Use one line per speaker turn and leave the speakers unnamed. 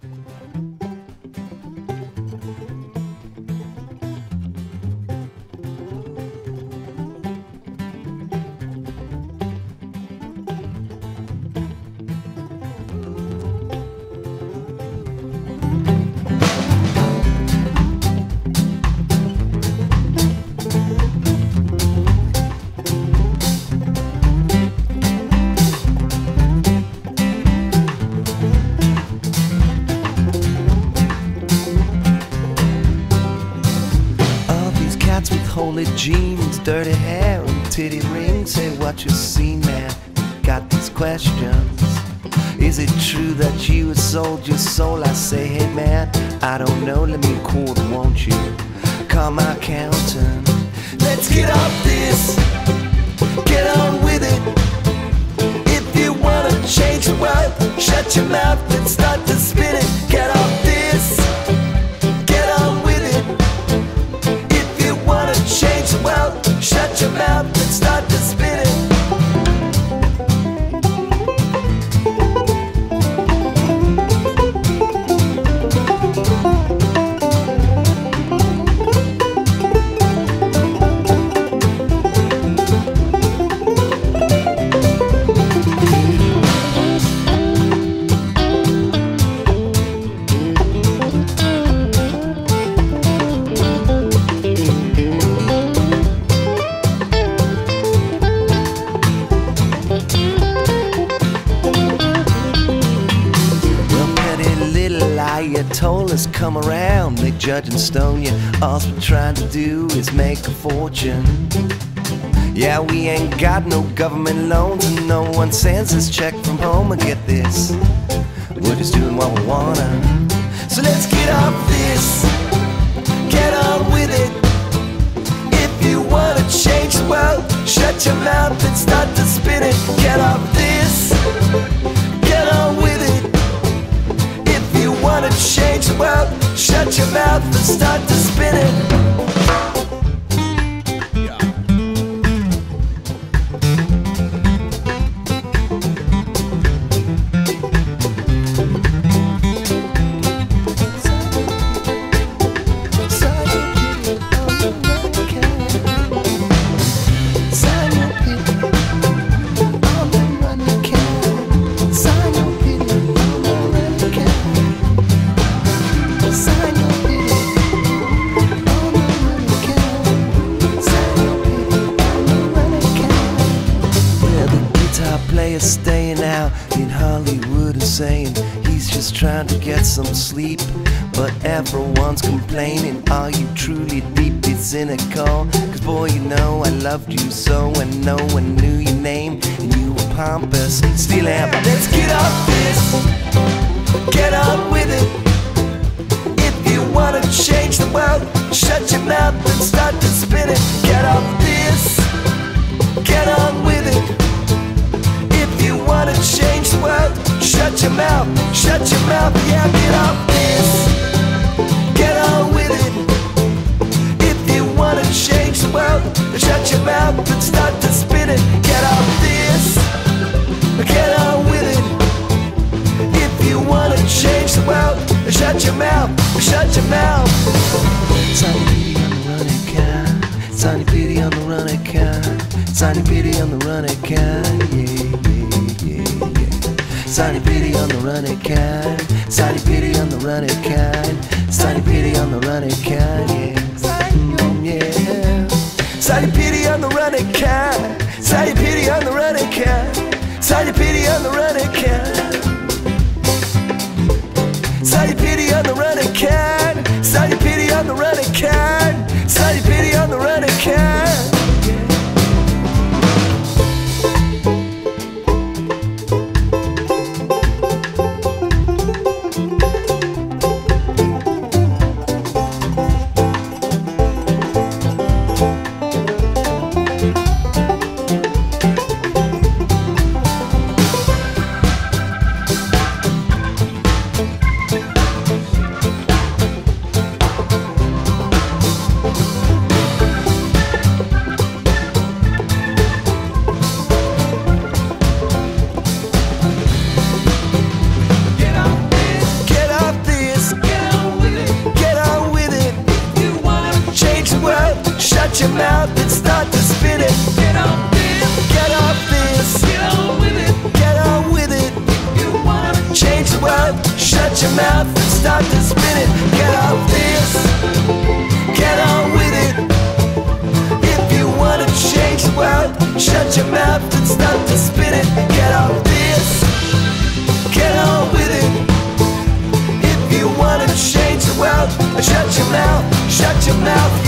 Holy jeans, dirty hair and titty rings. Say what you see, man, got these questions. Is it true that you have sold your soul? I say, hey man, I don't know, let me call, won't you? Call my accountant. Let's get off this, get on with it. If you wanna change the world, shut your mouth and start to spin it. Get off this, get on with it. If you wanna change the world, shut your mouth and start to spin it. Told us come around, they judge and stone you. All we're trying to do is make a fortune. Yeah, we ain't got no government loans and no one sends us check from home. And get this, we're just doing what we wanna. So let's get off this, get on with it. If you wanna change the world, shut your mouth and start to spin it. Get off this, get on with it. If you wanna change the world, shut your mouth and start to spin it. Staying out in Hollywood and saying he's just trying to get some sleep, but everyone's complaining. Are you truly deeply cynical? Cause boy, you know I loved you so, and no one knew your name, and you were pompous. Still am. Let's get off this, get on with it. If you wanna change the world, shut your mouth and start to spin it. Get off this, get on with it. If you wanna change the world, shut your mouth, yeah, get off this, get on with it. If you wanna change the world, shut your mouth and start to spin it. Get off this, get on with it. If you wanna change the world, shut your mouth, shut your mouth. Tiny pity on the running kind, tiny pity on the running kind, tiny pity on the running kind, yeah. Tiny pity on the running kind, tiny pity on the running kind, tiny pity on the running kind, yeah. Tiny pity on the running kind, tiny pity on the running kind, tiny pity on the running kind, tiny pity on the running kind, tiny pity on the running kind, tiny pity on the running kind. your mouth and start to spin it.
Get off this,
Get off this,
get on with it.
get on with it.
You wanna
Change the world, shut your mouth and start to spin it. Get off this, get on with it. If you wanna change the world, shut your mouth and start to spin it. Get off this, get on with it. If you wanna change the world, shut your mouth